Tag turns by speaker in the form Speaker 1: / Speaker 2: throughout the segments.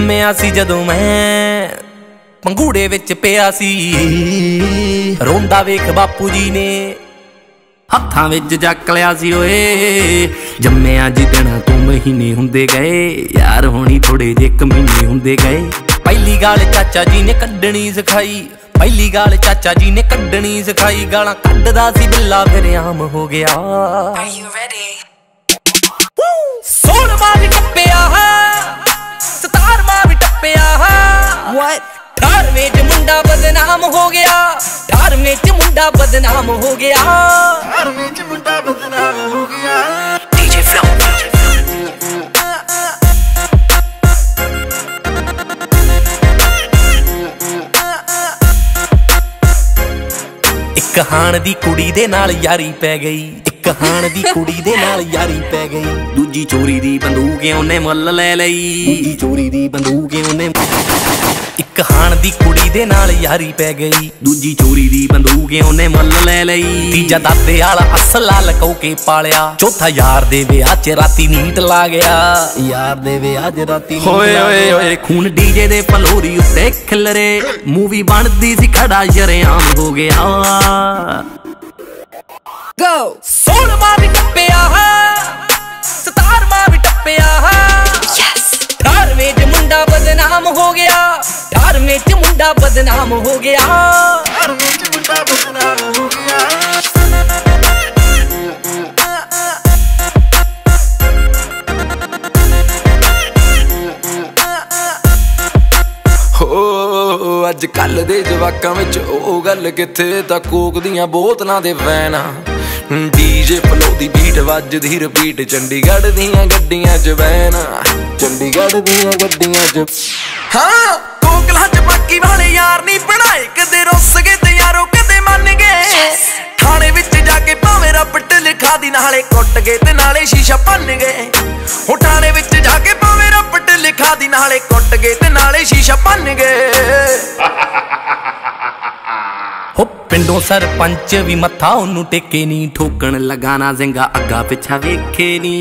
Speaker 1: जम्मिया सी जदों मैं पंगूड़े विच पिया सी, रोंदा वेख बापू जी ने हत्थां विच जक लिया सी। ओए जम्मिया जिदण तू महीने हुंदे गए, यार होनी थोड़े जे क महीने हुंदे गए। पहली गाल चाचा जी ने कड्डनी सिखाई, पहली गाल चाचा जी ने कड्डनी सिखाई। गालां कड्डदा सी बिल्ला फिर आम हो गया। 16वां भी टप्पिया, 17वां भी टप्पिया। 18वें च मुंडा बदनाम हो गया, 18वें च मुंडा बदनाम हो गया। 18वें च मुंडा बदनाम हो गया। DJ Flow। एक हाण दी कुड़ी दे नाल यारी पै गई, एक हाण दी कुड़ी दे नाल यारी पै गई। दूजी चोरी दी बंदूक उन्हें मुੱਲ ले लई, दूजी चोरी दी बंदूक उन्हें। एक हाण दी कुड़ी दे नाल यारी पै गई, दूजी चोरी दी बंदूक उन्हें मुੱਲ ले लई। तीजा दादे आला असला लकौ के पालिया, चौथा यार दे विआह च राती नीट ला गया। यार दे विआह च राती होए होए होए खून डीजे दे पलोरी उत्ते खिलरे। मूवी बनदी सी खड़ा शरेआम हो गया। 16वां भी टप्पिया, 17वां भी टप्पिया। 18वें च मुंडा बदनाम हो गया, 18वें च मुंडा बदनाम हो गया। 18वें च मुंडा बदनाम हो गया। अज कल दे जवाकां विच ओ गल किथे, तां कोक दियां बोतलां दे वैन। डीजे फ्लो दी बीट वजदी रिपीट, चंडीगढ़ दियां गड्डियां च वैन, चंडीगढ़ दियां गड्डियां च। हाँ कोकला च बाकी वाले यार नहीं बनाए, कदे रुस गए ते यारो कदे मन गए। थाने विच जाके भावें रपट लिखा दी, नाले कुट गए ते नाले शीशा भन गए। हो थाने विच जाके भावें रपट लिखा दी, नाले कुट गए ते नाले शीशा भन गए। हो पिंडों सरपंच भी मत्था ओनू टेके नी, ठोकण लगाना जिंगा अग्गा पिछा वेखे नी।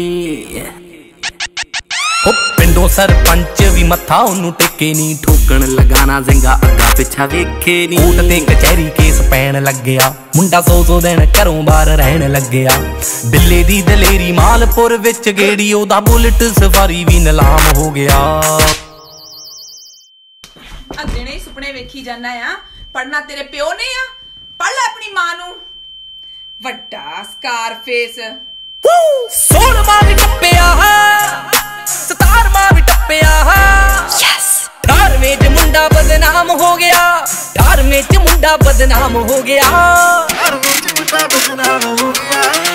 Speaker 1: हो पिंडों सरपंच भी मत्था ओनू टेके नी, ठोकण लगाना जिंगा अग्गा पिछा वेखे नी। कोर्ट ते कचहरी केस पैण लग गया, मुंडा 100 दिन घरों बाहर रहन लग गया। बिल्ले दी दलेरी मालपुर विच गेड़ी, ओदा बुलेट सफारी भी नीलाम हो गया।
Speaker 2: दिने सुपने वेखी जाना आ, पढ़ना तेरे प्यो ने आ, पढ़ ले अपनी मां नू। वड्डा स्कारफेस। 16वां भी टप्पिया, 17वां भी टप्पिया। 18वें च मुंडा बदनाम हो गया, 18वें च मुंडा बदनाम हो गया। 18वें च मुंडा बदनाम हो गया।